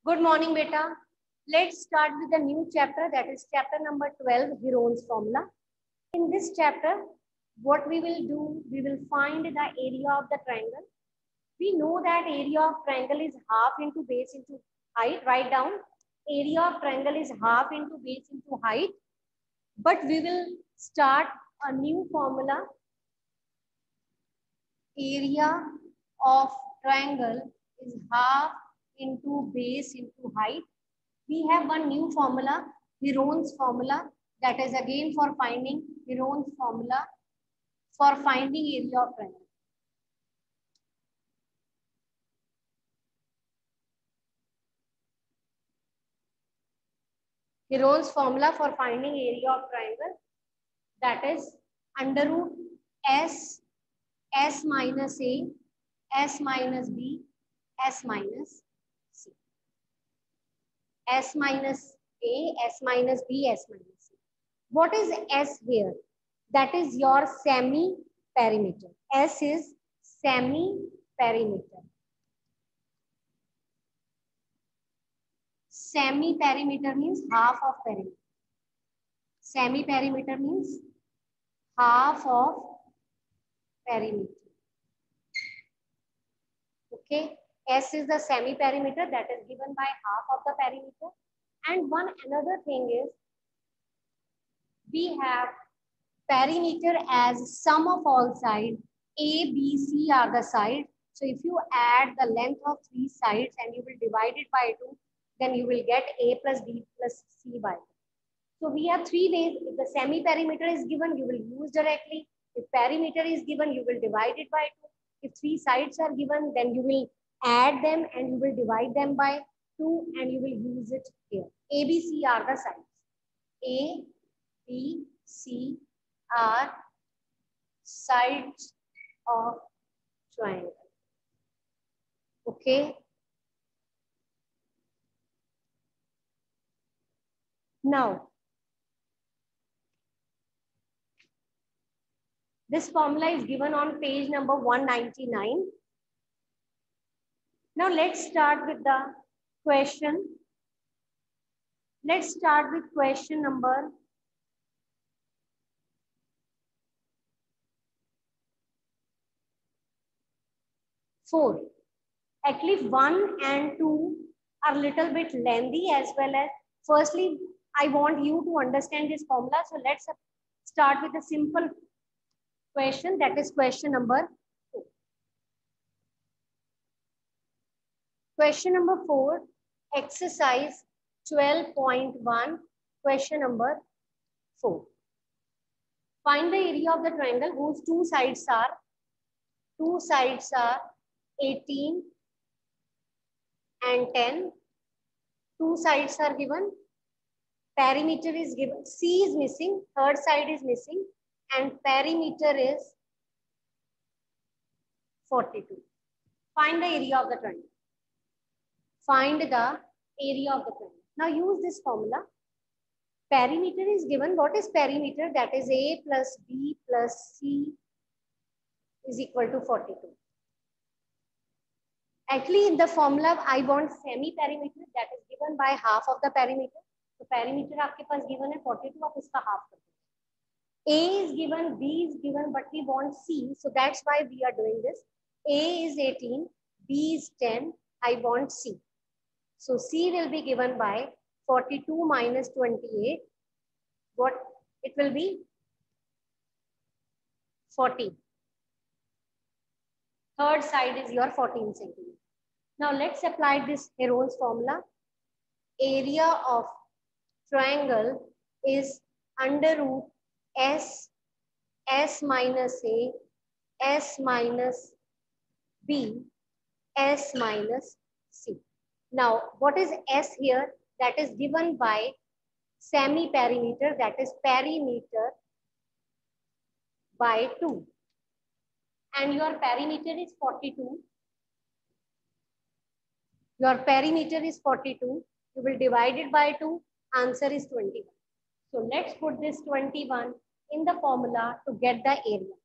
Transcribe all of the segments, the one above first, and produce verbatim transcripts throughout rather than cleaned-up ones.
Good morning, beta. Let's start with the new chapter, that is chapter number twelve, Heron's formula. In this chapter, what we will do, we will find the area of the triangle. We know that area of triangle is half into base into height. Write down, area of triangle is half into base into height. But we will start a new formula. Area of triangle is half into base into height. We have one new formula, Heron's formula, that is again for finding Heron's formula for finding area of triangle. Heron's formula for finding area of triangle, that is under root S, S minus A, S minus B, S minus C. S minus A, S minus B, S minus C. What is S here? That is your semi-perimeter. S is semi-perimeter. Semi-perimeter means half of perimeter. Semi-perimeter means half of perimeter. Okay. S is the semi-perimeter, that is given by half of the perimeter. And one another thing is, we have perimeter as sum of all sides. A, B, C are the sides. So if you add the length of three sides and you will divide it by two, then you will get A plus B plus C by two. So we have three ways. If the semi-perimeter is given, you will use directly. If perimeter is given, you will divide it by two. If three sides are given, then you will add them and you will divide them by two and you will use it here. A, B, C are the sides. A, B, C are sides of triangle. Okay. Now, this formula is given on page number one ninety-nine. Now let's start with the question. Let's start with question number four. Actually, one and two are little bit lengthy, as well as firstly, I want you to understand this formula. So let's start with a simple question, that is question number two. Question number four, exercise twelve point one, question number four. Find the area of the triangle whose two sides are, two sides are eighteen and ten. Two sides are given. Perimeter is given. C is missing. Third side is missing. And perimeter is forty-two. Find the area of the triangle. Find the area of the triangle. Now use this formula. Perimeter is given. What is perimeter? That is A plus B plus C is equal to forty-two. Actually, in the formula, I want semi-perimeter, that is given by half of the perimeter. So perimeter आपके पास given है forty-two, आप इसका half कर दो. A is given, B is given, but we want C. So that's why we are doing this. A is eighteen, B is ten, I want C. So C will be given by forty-two minus twenty-eight. What it will be? forty. Third side is your fourteen centimeters. Now let's apply this Heron's formula. Area of triangle is under root S, S minus A, S minus B, S minus C. Now what is S here? That is given by semi-perimeter, that is perimeter by two. And your perimeter is forty-two. Your perimeter is forty-two. You will divide it by two. Answer is twenty-one. So let's put this twenty-one in the formula to get the area.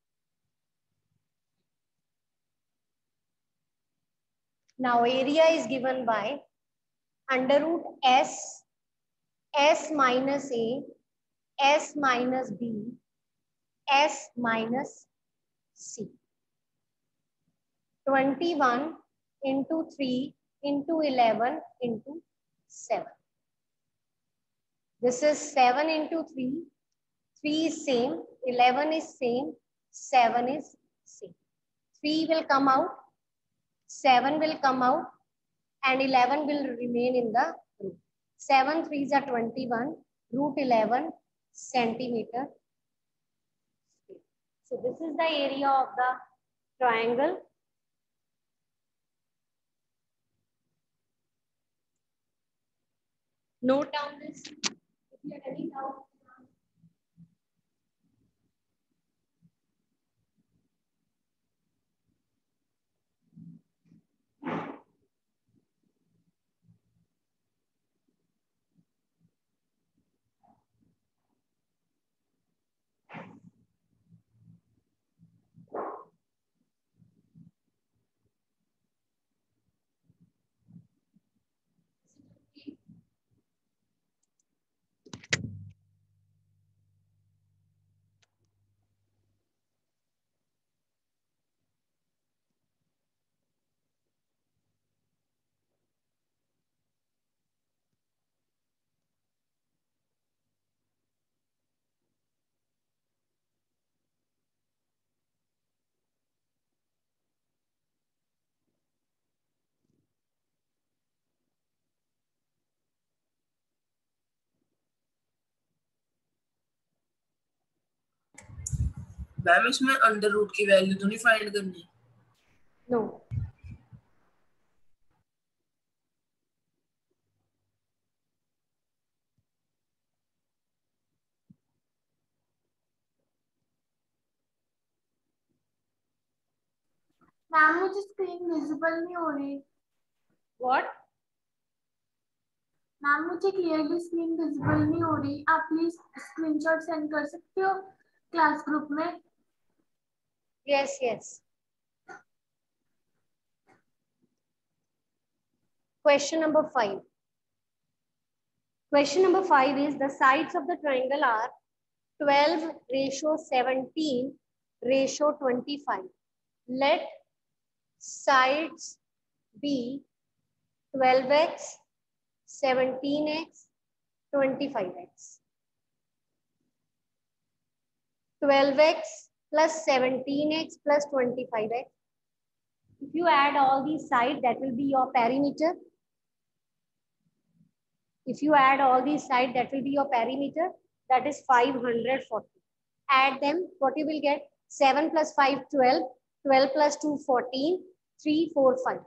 Now area is given by under root S, S minus A, S minus B, S minus C. twenty-one into three into eleven into seven. This is seven into three. three is same, eleven is same, seven is same. three will come out, seven will come out, and eleven will remain in the root. seven threes are twenty-one, root eleven centimeter. So this is the area of the triangle. Note down this. If you have any doubt. Ma'am इसमें under root की value तो नहीं find करनी? No. Ma'am मुझे screen visible नहीं हो रही. What? Ma'am मुझे क्लियरली स्क्रीन विजिबल नहीं हो रही. आप प्लीज स्क्रीनशॉट सेंड कर सकते हो क्लास ग्रुप में? Yes, yes. Question number five. Question number five is the sides of the triangle are twelve ratio seventeen ratio twenty-five. Let sides be twelve x, seventeen x, twenty-five x. twelve x plus seventeen x plus twenty-five x. If you add all these sides, that will be your perimeter. If you add all these sides, that will be your perimeter. That is five hundred forty. Add them, what you will get? seven plus five, twelve. twelve plus two, fourteen. three, four, five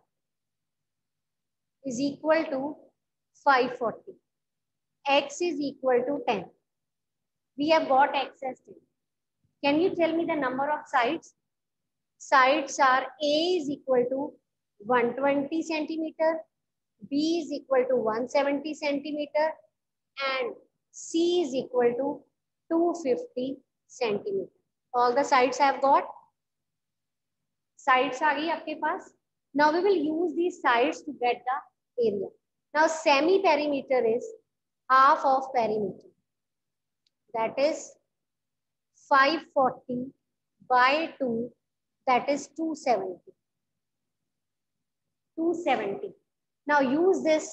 is equal to five hundred forty. X is equal to ten. We have got X as ten. Can you tell me the number of sides? Sides are A is equal to one hundred twenty centimeter, B is equal to one hundred seventy centimeter, and C is equal to two hundred fifty centimeter. All the sides I have got. Sides are आपके पास. Now we will use these sides to get the area. Now semi-perimeter is half of perimeter. That is five hundred forty by two. That is two hundred seventy. two hundred seventy. Now use this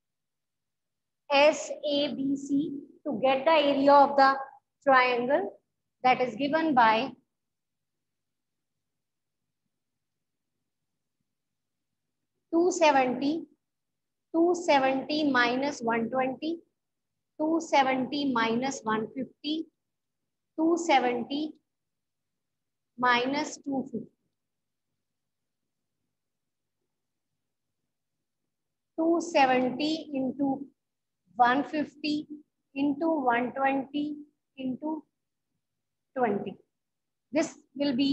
S A B C to get the area of the triangle, that is given by two hundred seventy. two hundred seventy minus one hundred twenty. two hundred seventy minus one hundred fifty. two hundred seventy minus two hundred fifty. two hundred seventy into one hundred fifty into one hundred twenty into twenty. This will be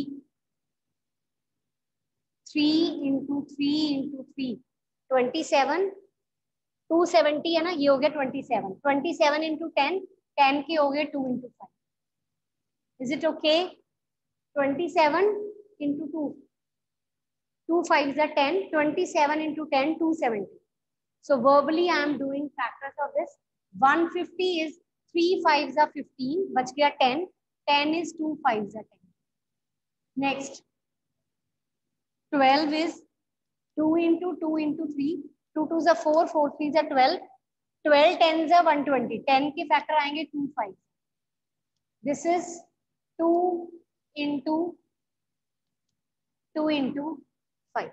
three into three into three. twenty-seven. two hundred seventy है ना, ये हो गया twenty-seven. twenty-seven into ten. ten के हो गए two into five. Is it okay? twenty-seven into two. two fives are ten. twenty-seven into ten, two hundred seventy. So verbally I am doing factors of this. one fifty is three fives are fifteen, बच गया ten. ten is two fives are ten. Next, twelve is two into two into three. two twos are four, four threes are twelve. twelve tens are one twenty. ten के factor आएंगे two five. This is two into two into five.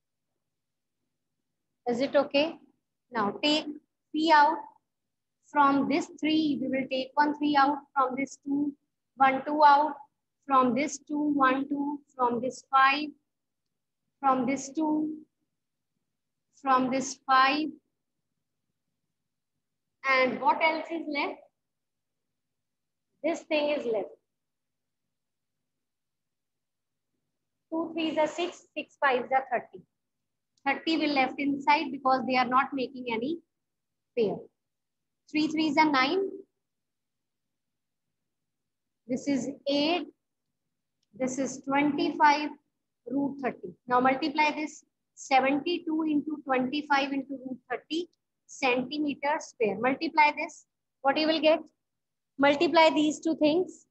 Is it okay? Now take three out. From this three, we will take one three out. From this two, one two out. From this two, one two. From this five. From this two. From this five. And what else is left? This thing is left. two threes are six, six fives are thirty. thirty will left inside because they are not making any pair. three threes are nine. This is eight. This is twenty-five root thirty. Now multiply this. seventy-two into twenty-five into root thirty centimeter square. Multiply this. What you will get? Multiply these two things.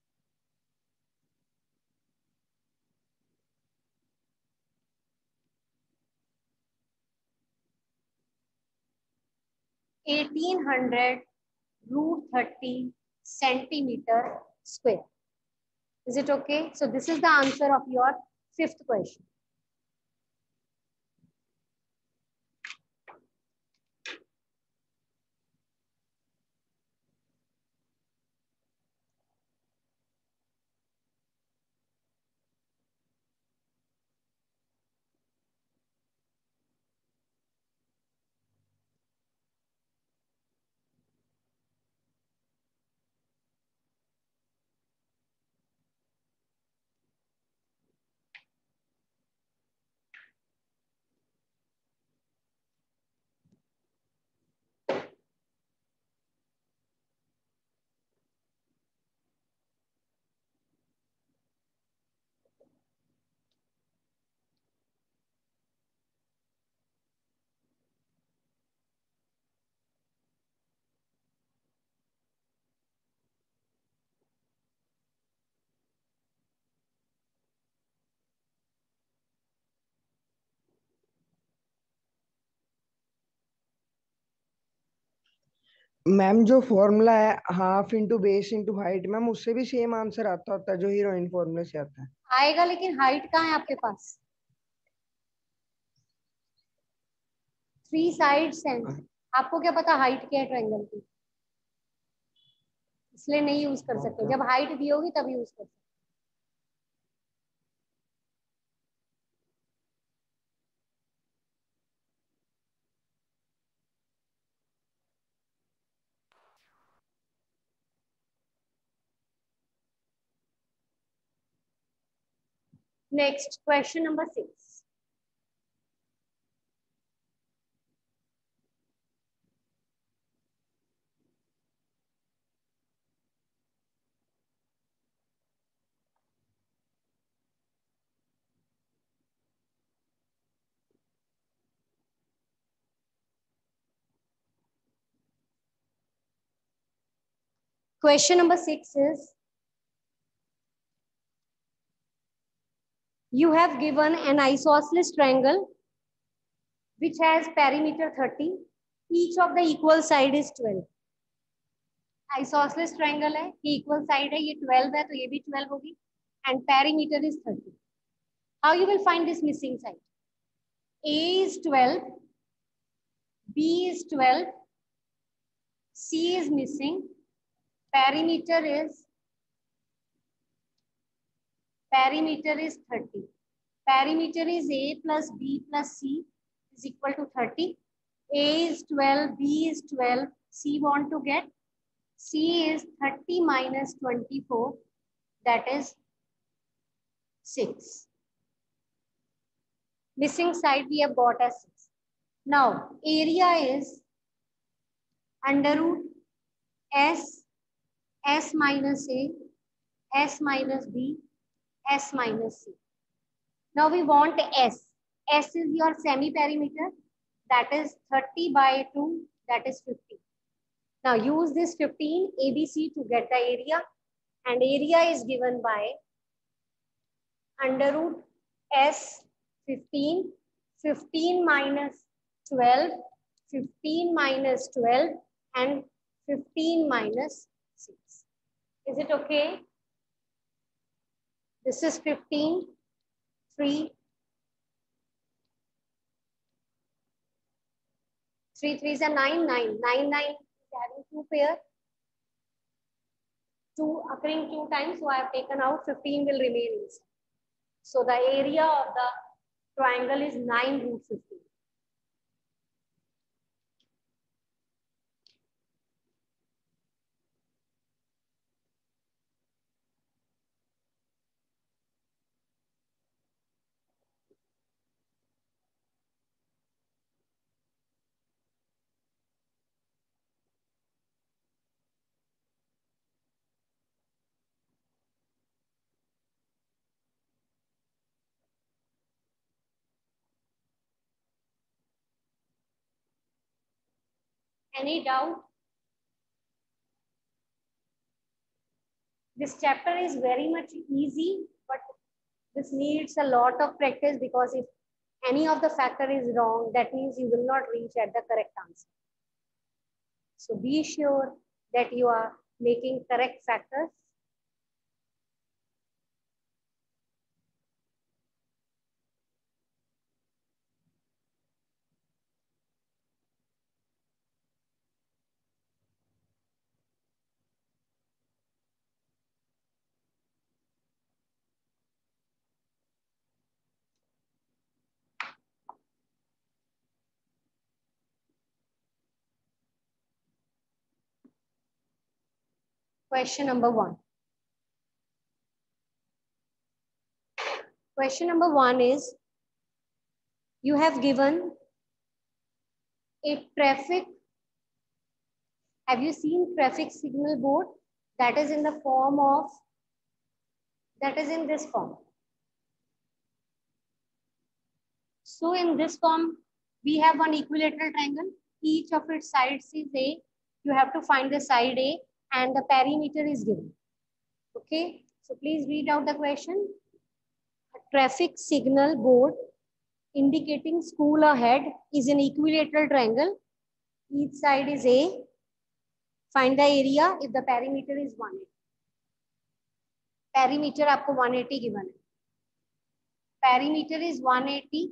eighteen hundred root thirty centimeter square. Is it okay? So this is the answer of your fifth question. Ma'am जो formula है half into base into height, ma'am उससे भी same answer आता होता है जो heroine फॉर्मूले से आता है? आएगा, लेकिन हाइट कहाँ है आपके पास? थ्री साइड्स हैं, आपको क्या पता हाइट क्या है ट्रायंगल की? इसलिए नहीं यूज कर सकते। जब हाइट दी होगी तब यूज कर सकते। Next, question number six. Question number six is, you have given an isosceles triangle which has perimeter thirty. Each of the equal side is twelve. Isosceles triangle है, ये equal side है, ये twelve है, तो ये भी twelve होगी, and perimeter is thirty. How you will find this missing side? A is twelve, B is twelve, C is missing, perimeter is perimeter is thirty. Perimeter is A plus B plus C is equal to thirty. A is twelve, B is twelve, C want to get? C is thirty minus twenty-four, that is six. Missing side we have got as six. Now, area is under root S, S minus A, S minus B, S minus C. Now we want S. S is your semi-perimeter. that is thirty by two, that is fifty. Now use this fifteen A B C to get the area, and area is given by under root S fifteen, fifteen minus twelve, fifteen minus twelve, and fifteen minus six. Is it okay? This is fifteen, three, three threes are nine, nine, nine, nine is having two pair, two occurring two times, so I have taken out, fifteen will remain inside. So the area of the triangle is nine root fifteen. Any doubt? This chapter is very much easy, but this needs a lot of practice, because if any of the factor is wrong, that means you will not reach at the correct answer. So be sure that you are making correct factors. Question number one. Question number one is, you have given a traffic, have you seen traffic signal board? That is in the form of, that is in this form. So in this form, we have one equilateral triangle. Each of its sides is A. You have to find the side A, and the perimeter is given. Okay, so please read out the question. A traffic signal board indicating school ahead is an equilateral triangle. Each side is A. Find the area if the perimeter is one eighty. Perimeter आपको one eighty given है. Perimeter is one eighty.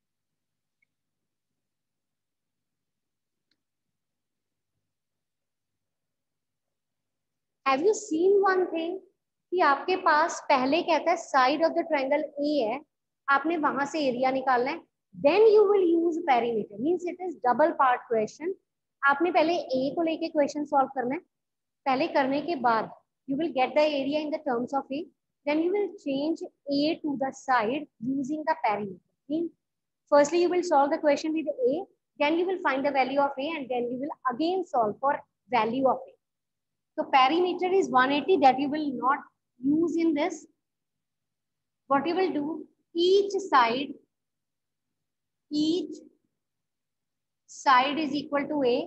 Have you seen one thing? कि आपके पास पहले कहता है side of the triangle A है, आपने वहां से एरिया निकालना है, then you will use perimeter. Means it is double part question. आपने पहले ए को लेके क्वेश्चन सॉल्व करना है. पहले करने के बाद you will get the area in the terms of A. Then you will change A to the side using the perimeter. Means firstly you will solve the question with A, then you will find the value of A, and then you will again solve for value of A. So perimeter is one eighty, that you will not use in this. What you will do, each side, each side is equal to A.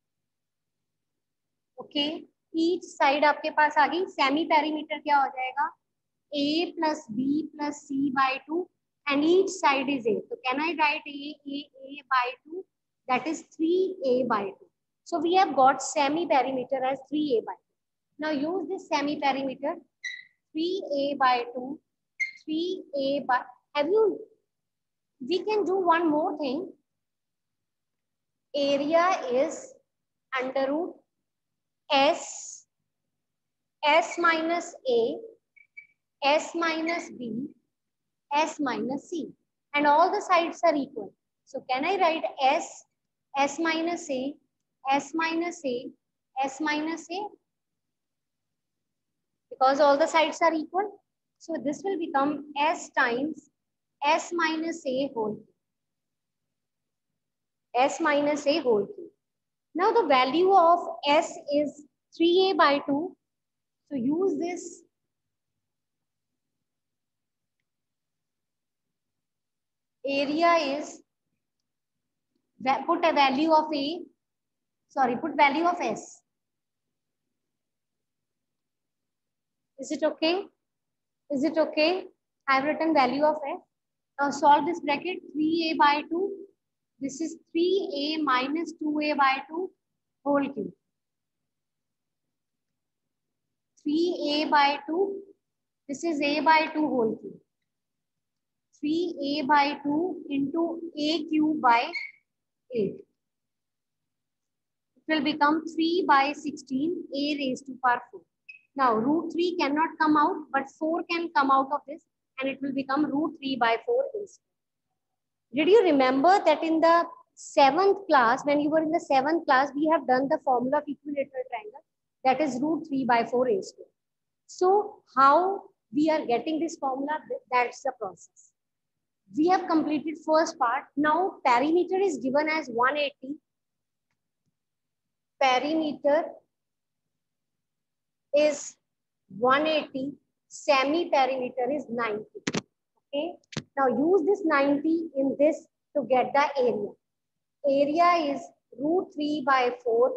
Okay. Each side आपके पास आ गई. Semi perimeter क्या हो जाएगा? A plus B plus C by two, and each side is A. So can I write A, A, A by two? That is three A by two. So we have got semi perimeter as three A by two. Now use this semi perimeter. three A by two, three A by, have you, we can do one more thing. Area is under root S, S minus A, S minus B, S minus C, and all the sides are equal. So can I write S, S minus A, S minus A, S minus A? Because all the sides are equal. So this will become S times S minus A whole cube. S minus A whole cube. Now the value of S is three A by two. So use this. Area is Put a value of A, sorry, put value of S. Is it okay? Is it okay? I've written value of S. Now solve this bracket, three A by two. This is three A minus two A by two whole cube. three A by two. This is A by two whole cube. three A by two into A cube by eight. It will become three by sixteen, A raised to power four. Now root three cannot come out, but four can come out of this and it will become root three by four instead. Did you remember that in the seventh class, when you were in the seventh class, we have done the formula of equilateral triangle, that is root three by four a square. So how we are getting this formula, that's the process. We have completed first part. Now perimeter is given as one eighty. Perimeter is one eighty. Semi-perimeter is ninety. Okay. Now use this ninety in this to get the area. Area is root three by four.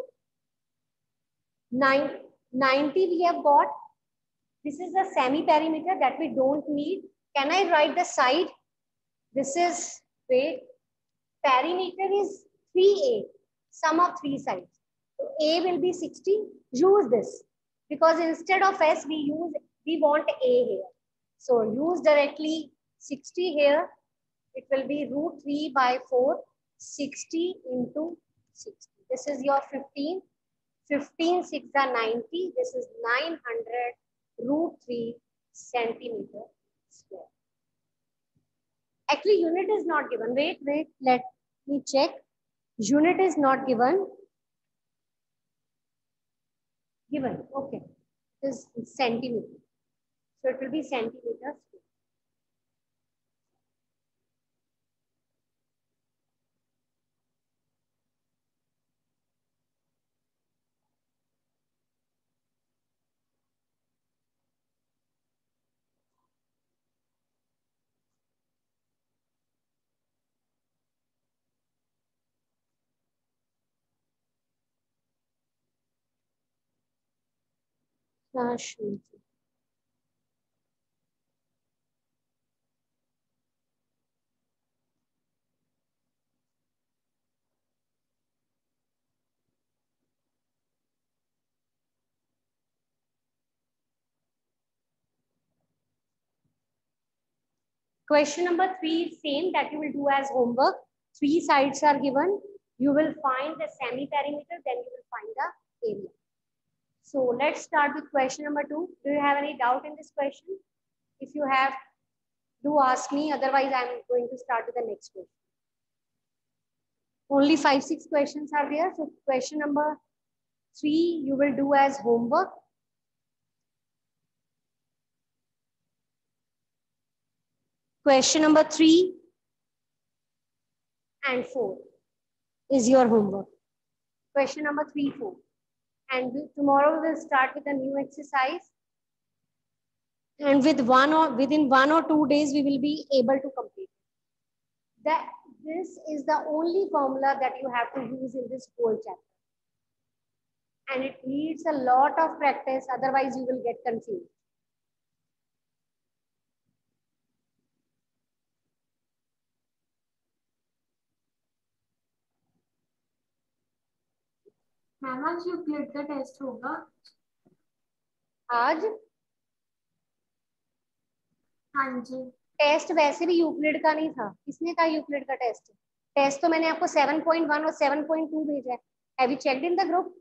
Nine, ninety we have got. This is the semi-perimeter that we don't need. Can I write the side? This is, wait, perimeter is three A, sum of three sides. So A will be sixty. Use this because instead of S we use, we want A here. So use directly sixty here. It will be root three by four, sixty into sixty. This is your fifteen. fifteen, six are ninety. This is nine hundred root three centimeter square. Actually, unit is not given. Wait, wait, let me check. Unit is not given. Given, okay. This is centimeter. So it will be centimeter square. Slash. Question number three is same that you will do as homework. Three sides are given. You will find the semi-perimeter, then you will find the area. So let's start with question number two. Do you have any doubt in this question? If you have, do ask me. Otherwise, I'm going to start with the next question. Only five, six questions are there. So question number three, you will do as homework. Question number three and four is your homework. Question number three, four. And we, tomorrow we will start with a new exercise. And with one or within one or two days, we will be able to complete. That this is the only formula that you have to use in this whole chapter. And it needs a lot of practice, otherwise you will get confused. Ma'am आज Euclid का test होगा आज हाँ जी test वैसे भी Euclid का नहीं था किसने कहा यूक्लिड का टेस्ट टेस्ट तो मैंने आपको सेवन पॉइंट वन और सेवन पॉइंट टू भेजा है have you checked in the group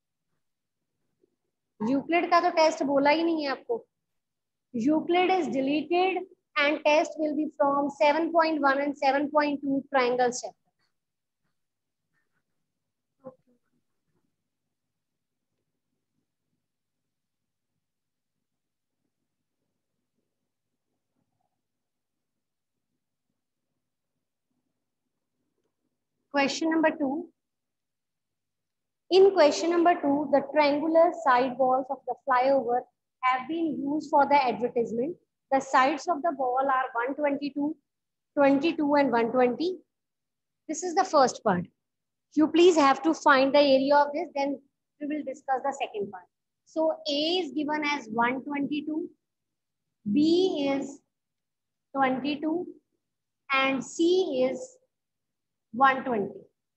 Euclid का तो टेस्ट बोला ही नहीं है आपको Euclid is deleted and test will be from seven point one and seven point two triangle chapter Question number two. In question number two, the triangular side walls of the flyover have been used for the advertisement. The sides of the wall are one twenty-two, twenty-two, and one twenty. This is the first part. You please have to find the area of this, then we will discuss the second part. So A is given as one twenty-two, B is twenty-two, and C is one twenty.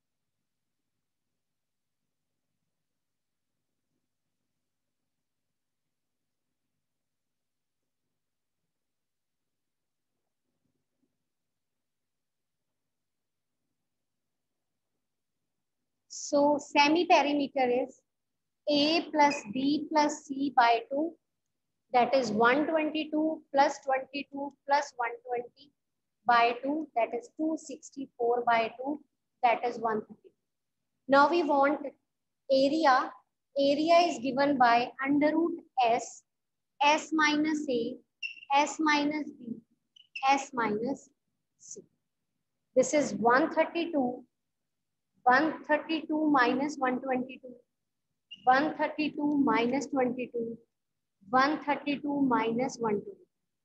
So semi-perimeter is A plus B plus C by two. That is one twenty-two plus twenty-two plus one twenty by two. That is two hundred sixty-four by two. That is one hundred thirty. Now we want area. Area is given by under root S, S minus A, S minus B, S minus C. This is one hundred thirty-two. one hundred thirty-two minus one hundred twenty-two. one hundred thirty-two minus twenty-two. one hundred thirty-two minus one hundred twenty.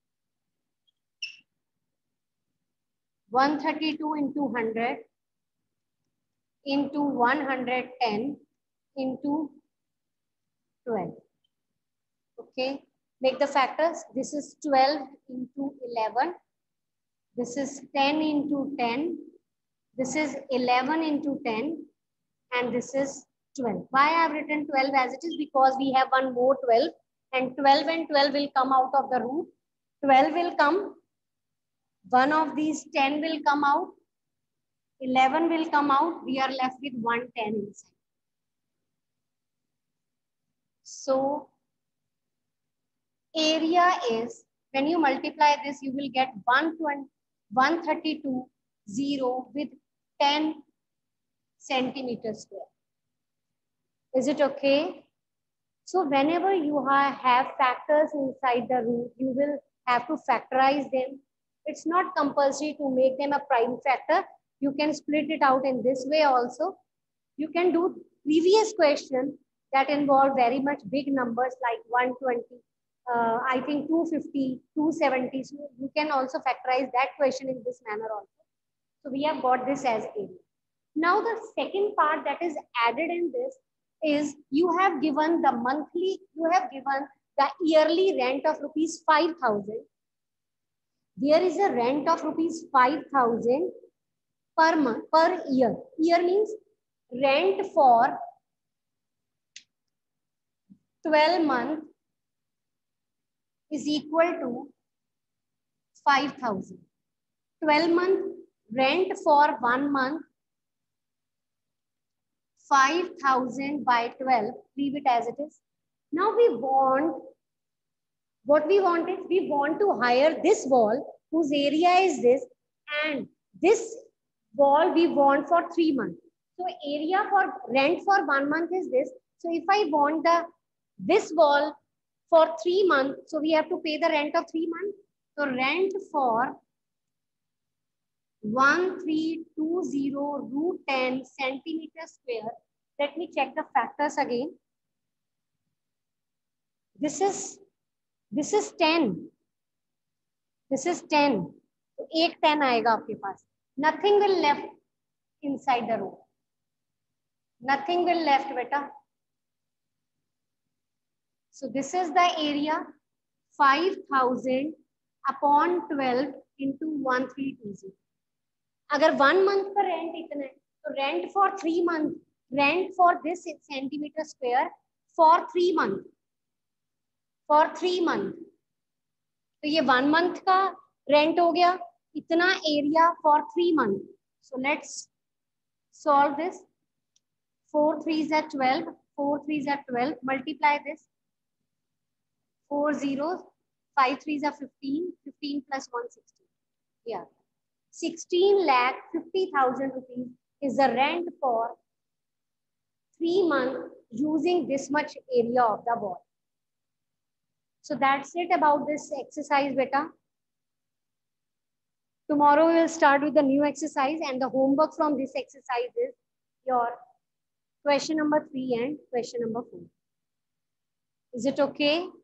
one hundred thirty-two into one hundred into one hundred ten into twelve. Okay, make the factors. This is twelve into eleven. This is ten into ten. This is eleven into ten. And this is twelve. Why I have written twelve as it is? Because we have one more twelve. And twelve and twelve will come out of the root. twelve will come. One of these ten will come out. eleven will come out. We are left with one hundred ten inside. So area is, when you multiply this, you will get one hundred thirty-two, zero with ten centimeters square. Is it okay? So whenever you have factors inside the root, you will have to factorize them. It's not compulsory to make them a prime factor. You can split it out in this way also. You can do previous question that involve very much big numbers like one hundred twenty, uh, I think two hundred fifty, two hundred seventy. So you can also factorize that question in this manner also. So we have got this as area. Now the second part that is added in this is you have given the monthly, you have given the yearly rent of rupees five thousand. There is a rent of rupees five thousand per month, per year. Year means rent for twelve months is equal to five thousand. twelve month rent for one month, five thousand by twelve, leave it as it is. Now we want, what we want is, we want to hire this wall whose area is this, and this wall we want for three months. So area for rent for one month is this. So if I want the this wall for three months, so we have to pay the rent of three months. So rent for one three two zero root ten centimeter square. Let me check the factors again. This is this is ten. This is ten. So एक ten आएगा आपके पास. Nothing will left inside the room. Nothing will left, beta. So this is the area, five thousand upon twelve into one three two zero. अगर one month का rent इतना है, तो rent for three months, rent for this centimeter square for three months, for three months. तो ये one month का rent हो गया, इतना area for three months. So let's solve this. four threes are twelve, four threes are twelve, multiply this. four zeros, five threes are fifteen, fifteen plus one, sixteen. Yeah. sixteen lakh fifty thousand rupees is the rent for three months using this much area of the wall. So that's it about this exercise, beta. Tomorrow we will start with the new exercise, and the homework from this exercise is your question number three and question number four. Is it okay?